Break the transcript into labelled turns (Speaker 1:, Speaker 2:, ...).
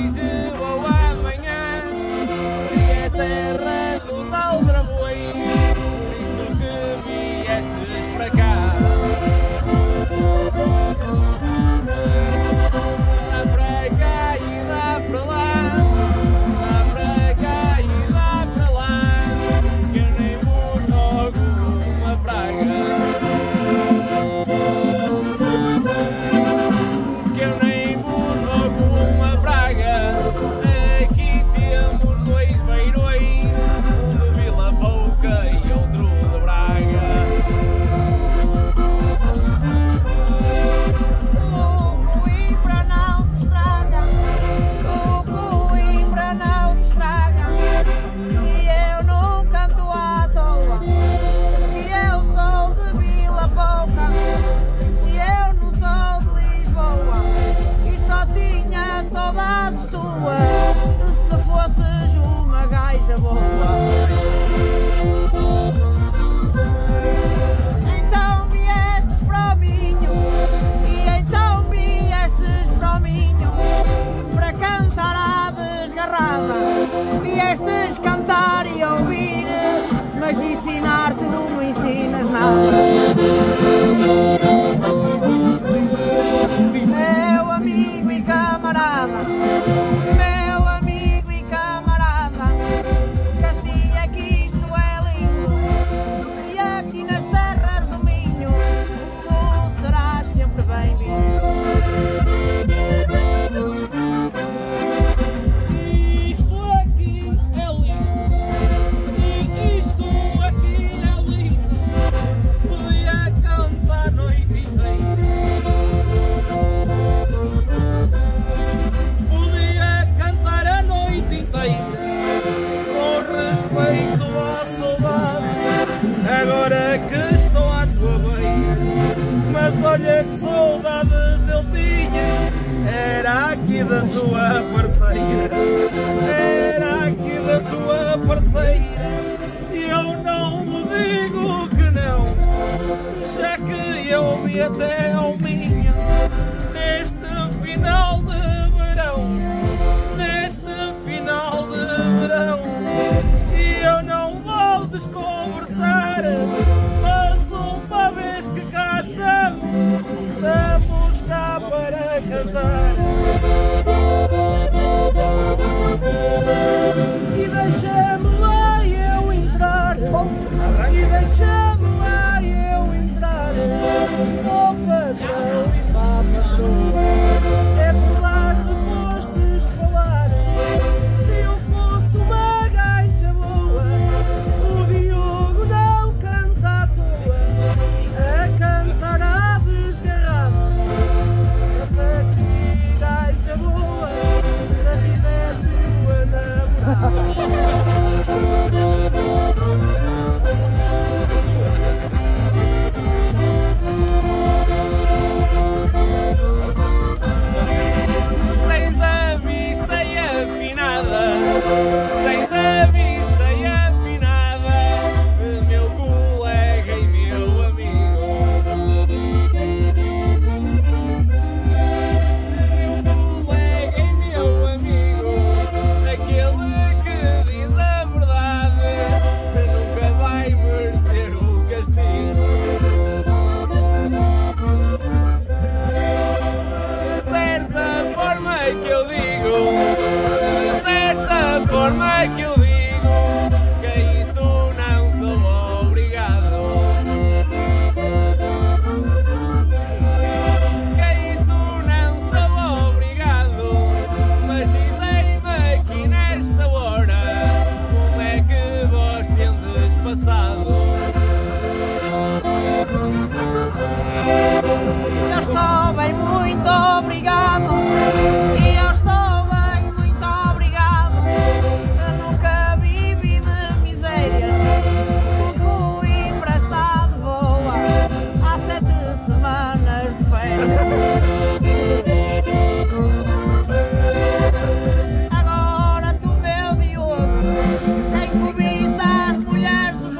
Speaker 1: hoje ou amanhã, seria a terra dos aldrabões, por isso que viestes para cá. Dá para cá e dá para lá, dá para cá e dá para lá, que eu nem mordo alguma praga. Que eu nem mordo alguma praga. Aqui temos dois beirões, um de Vila Pouca e outro de Braga.
Speaker 2: O Coimbra não se estraga, o Coimbra não se estraga, e eu não canto à toa, que eu sou de Vila Pouca, e eu não sou de Lisboa, e só tinha saudades tuas, se fosses uma gaja boa. Então viestes para o Minho, e então viestes para o Minho, para cantar à desgarrada. Viestes cantar e ouvir, mas ensinar-te não me ensinas nada. Meu amigo e camarada, meu amigo e camarada, que assim é que isto é lindo, e aqui nas terras do Minho tu serás sempre bem-vindo.
Speaker 1: Isto aqui é lindo, e isto aqui é lindo, podia cantar a noite inteira. Podia cantar a noite inteira, com respeito à saudade, agora que estou à tua beira. Mas olha que saudades eu tinha, era aqui da tua parceira, era aqui da tua parceira. E eu não me digo que não, já que eu vi até ao Minho, neste final de verão, neste final de verão. E eu não vou desconversar, mas uma vez que cá estamos cá para cantar. E deixa-me lá eu entrar, e deixa-me lá eu entrar, ó patrão e pá patroa. É verdade que fostes falar, se eu fosse uma gaja boa, o Diogo não canta à toa, a cantar à desgarrada. Essa que gaja boa, a vida é tua namorada. Tens a vista e afinada, tens a vista e afinada, meu colega e meu amigo. Meu colega e meu amigo, aquele que diz a verdade, nunca vai merecer o castigo. De certa forma que eu digo, de certa forma que eu digo,